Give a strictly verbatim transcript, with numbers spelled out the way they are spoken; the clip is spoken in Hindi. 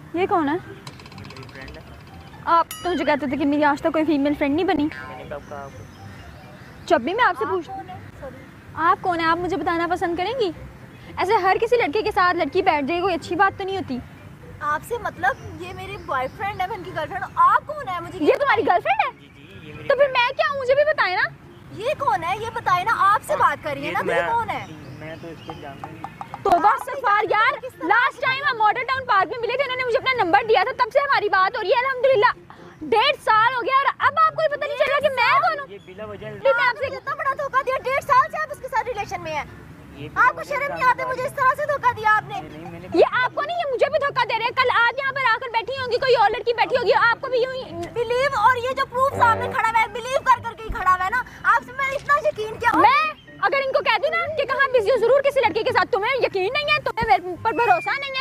ये कौन है? मेरी फ्रेंड है। आप तो मुझे कहते थे कि मेरी आज तक कोई फीमेल फ्रेंड नहीं बनी। मैंने कब कहा आपको? जब भी मैं आपसे पूछ, आप कौन है? आप मुझे बताना पसंद करेंगी? ऐसे हर किसी लड़के के साथ लड़की बैठ जाए कोई अच्छी बात तो नहीं होती। आपसे मतलब ये मेरे बॉयफ्रेंड है, मैं इनकी गर्लफ्रेंड। आप कौन है मुझे? ये तुम्हारी गर्लफ्रेंड है? जी जी ये मेरी तो फिर मैं क्या हूँ, मुझे भी बताए ना। ये कौन है ये बताए ना। आपसे बात कर रही है ना, तो ये कौन है? मैं तो इसको जानता नहीं। तो बस सफार यार, लास्ट टाइम हम मॉडल टाउन पार्क में मिले थे, उन्होंने मुझे अपना नंबर दिया था, तब से हमारी बात हो रही है अल्हम्दुलिल्लाह। डेढ़ साल हो गया और अब आपको पता नहीं चल रहा कि मैं कौन हूँ। ये बिला वजह मैं आपसे कितना बड़ा धोखा दिया। डेढ़ साल से आप उसके साथ रिलेशन में हैं। ये आपको शर्म नहीं आती? मुझे इस तरह से धोखा दिया आपने। नहीं मैंने ये आपको नहीं, ये मुझे भी धोखा दे रहे हैं। कल आप यहाँ पर आकर बैठी होंगी, कोई और लड़की बैठी होगी, आपको भी यूं ही बिलीव, और ये जो प्रूफ सामने खड़ा हुआ है, बिलीव कर करके ही खड़ा हुआ है ना। आपसे मैं इतना यकीन किया। मैं अगर इनको कह दूं ना कि कहाँ बिजी हो जरूर किसी लड़के के साथ, तुम्हें यकीन नहीं है, तुम्हें मेरे पर भरोसा नहीं है।